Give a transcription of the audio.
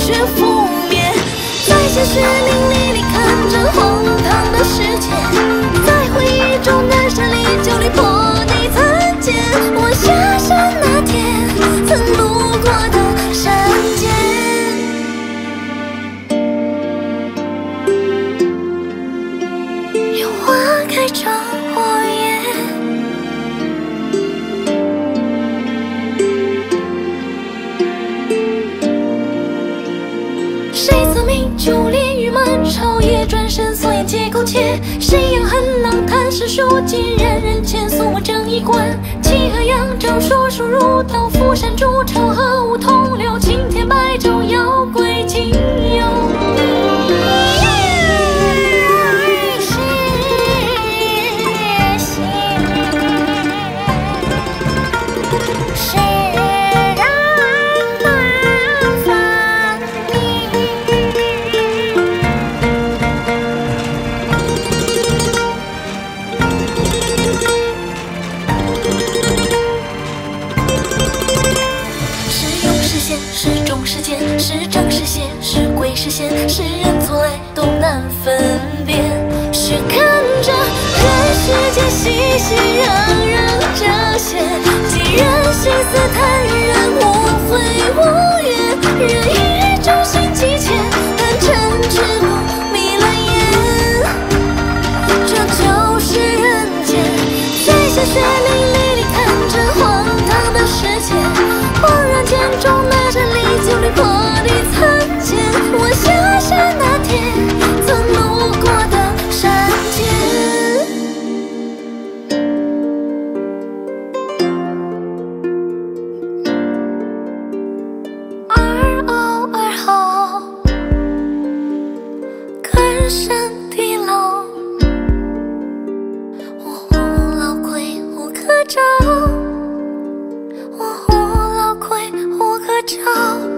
却覆灭。在鲜血淋漓里看着荒唐的世界，在回忆中的山里就离破地残茧。我下山那天曾路过的山间，有花开成火焰。谁曾命就炼狱满朝野，转身所言皆苟且。谁扬恨浪叹世书尽，人人前诉我正衣冠。弃河扬州说书入道，釜山筑巢和梧桐柳。青天白昼要归今有你。是忠是奸，是正是邪，是鬼是仙，是人错爱都难分辨。是看着人世间熙熙攘攘这些，既然心思坦然，无悔无怨，人与众心几千，但嗔痴不迷了眼。这就是人间，在鲜血淋漓里看着荒唐的世界，恍然间中那山里就离破地残茧。我下山那天曾路过的山间，二后看山地老，我胡老鬼无可找，我胡老鬼无可找。